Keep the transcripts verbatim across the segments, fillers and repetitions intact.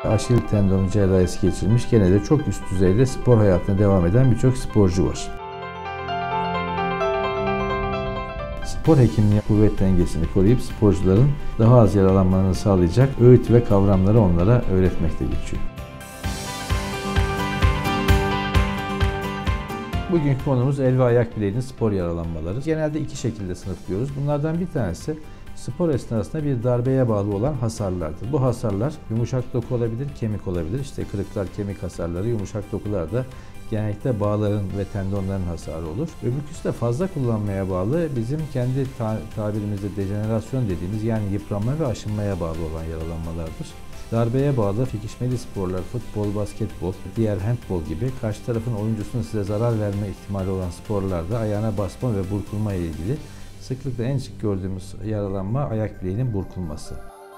Aşil tendonu cerrahisi geçirmiş, gene de çok üst düzeyde spor hayatına devam eden birçok sporcu var. Spor hekimliği kuvvet dengesini koruyup sporcuların daha az yaralanmalarını sağlayacak öğüt ve kavramları onlara öğretmekte geçiyor. Bugünkü konumuz el ve ayak bileğinin spor yaralanmaları. Genelde iki şekilde sınıflıyoruz. Bunlardan bir tanesi spor esnasında bir darbeye bağlı olan hasarlardır. Bu hasarlar yumuşak doku olabilir, kemik olabilir. İşte kırıklar, kemik hasarları, yumuşak dokular da genellikle bağların ve tendonların hasarı olur. Öbürküsü de fazla kullanmaya bağlı, bizim kendi ta tabirimizde dejenerasyon dediğimiz, yani yıpranma ve aşınmaya bağlı olan yaralanmalardır. Darbeye bağlı çekişmeli sporlar, futbol, basketbol, diğer handbol gibi karşı tarafın oyuncusunun size zarar verme ihtimali olan sporlarda ayağına basma ve burkulma ile ilgili sıklıkla en sık gördüğümüz yaralanma ayak bileğinin burkulması.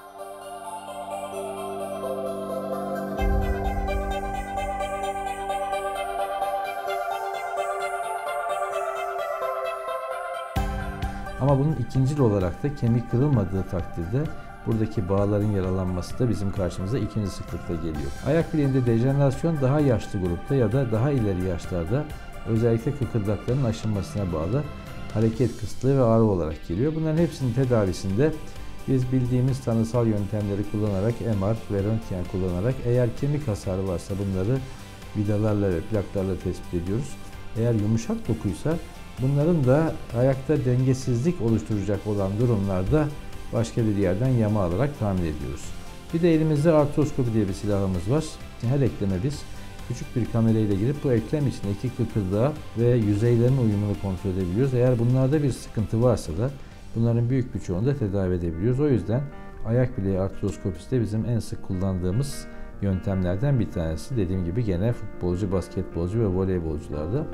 Ama bunun ikincil olarak da kemik kırılmadığı takdirde buradaki bağların yaralanması da bizim karşımıza ikinci sıklıkta geliyor. Ayak bileğinde dejenerasyon daha yaşlı grupta ya da daha ileri yaşlarda özellikle kıkırdakların aşınmasına bağlı hareket kısıtlığı ve ağrı olarak geliyor. Bunların hepsinin tedavisinde biz bildiğimiz tanısal yöntemleri kullanarak, M R ve röntgen kullanarak, eğer kemik hasarı varsa bunları vidalarla ve plaklarla tespit ediyoruz. Eğer yumuşak dokuysa bunların da ayakta dengesizlik oluşturacak olan durumlarda başka bir yerden yama alarak tamir ediyoruz. Bir de elimizde artroskopi diye bir silahımız var. Her ekleme biz küçük bir kamerayla girip bu eklem içindeki kıkırdağı ve yüzeylerin uyumunu kontrol edebiliyoruz. Eğer bunlarda bir sıkıntı varsa da bunların büyük bir çoğunu da tedavi edebiliyoruz. O yüzden ayak bileği artroskopisi de bizim en sık kullandığımız yöntemlerden bir tanesi. Dediğim gibi gene futbolcu, basketbolcu ve voleybolcularda.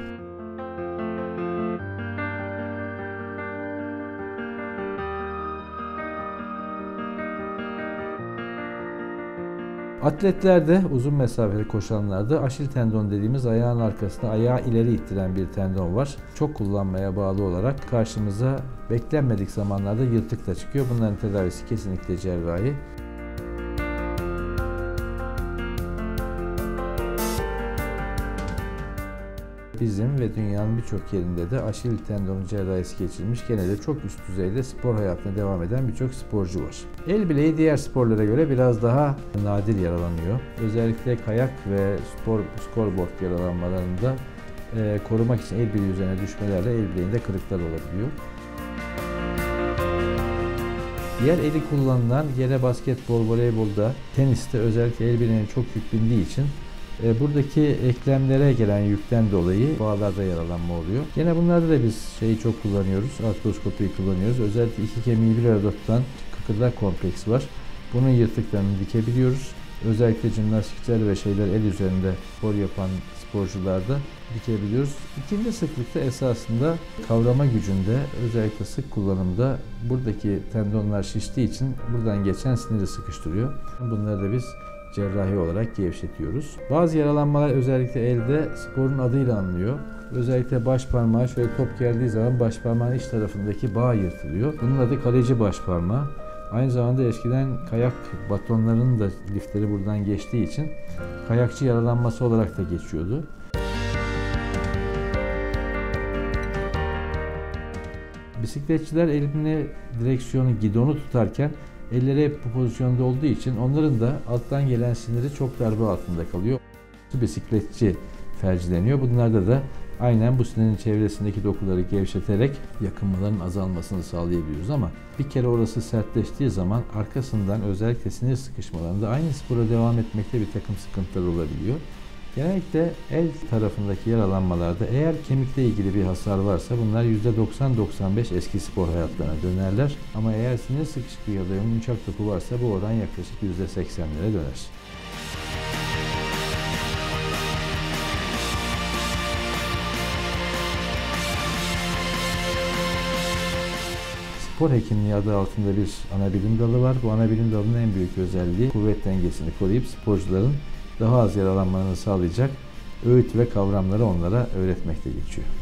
Atletlerde, uzun mesafeli koşanlarda aşil tendon dediğimiz ayağın arkasında ayağı ileri ittiren bir tendon var. Çok kullanmaya bağlı olarak karşımıza beklenmedik zamanlarda yırtık da çıkıyor. Bunların tedavisi kesinlikle cerrahi. Bizim ve dünyanın birçok yerinde de aşil tendonu cerrahisi geçirmiş, gene de çok üst düzeyde spor hayatına devam eden birçok sporcu var. El bileği diğer sporlara göre biraz daha nadir yaralanıyor. Özellikle kayak ve spor scoreboard yaralanmalarında e, korumak için el bileği üzerine düşmelerle el bileğinde kırıklar olabiliyor. Diğer eli kullanılan gene basketbol, voleybolda, teniste özellikle el bileğine çok yük bindiği için buradaki eklemlere gelen yükten dolayı bağlarda yaralanma oluyor. Yine bunlarda da biz şeyi çok kullanıyoruz, artroskopiyi kullanıyoruz. Özellikle iki kemiği bir arada tutan kıkırdak kompleksi var. Bunun yırtıklarını dikebiliyoruz. Özellikle jimnastikçiler ve şeyler el üzerinde spor yapan sporcularda dikebiliyoruz. İkinci sıklıkta esasında kavrama gücünde, özellikle sık kullanımda buradaki tendonlar şiştiği için buradan geçen siniri sıkıştırıyor. Bunları da biz cerrahi olarak gevşetiyoruz. Bazı yaralanmalar özellikle elde sporun adıyla anılıyor. Özellikle baş parmağı şöyle top geldiği zaman baş parmağın iç tarafındaki bağ yırtılıyor. Bunun adı kaleci baş parmağı. Aynı zamanda eskiden kayak batonlarının da lifleri buradan geçtiği için kayakçı yaralanması olarak da geçiyordu. Bisikletçiler elini direksiyonu, gidonu tutarken elleri hep bu pozisyonda olduğu için onların da alttan gelen siniri çok darbe altında kalıyor. Bisikletçi felcileniyor. Bunlarda da aynen bu sinirin çevresindeki dokuları gevşeterek yakınmaların azalmasını sağlayabiliyoruz ama bir kere orası sertleştiği zaman arkasından özellikle sinir sıkışmalarında aynı spora devam etmekte bir takım sıkıntılar olabiliyor. Genellikle el tarafındaki yaralanmalarda eğer kemikle ilgili bir hasar varsa bunlar yüzde doksan doksan beş eski spor hayatlarına dönerler. Ama eğer sinir sıkışıklığı ya da yumuşak doku varsa bu oran yaklaşık yüzde seksenlere döner. Spor hekimliği adı altında bir ana bilim dalı var. Bu ana bilim dalının en büyük özelliği kuvvet dengesini koruyup sporcuların daha az yaralanmalarını sağlayacak öğüt ve kavramları onlara öğretmekte geçiyor.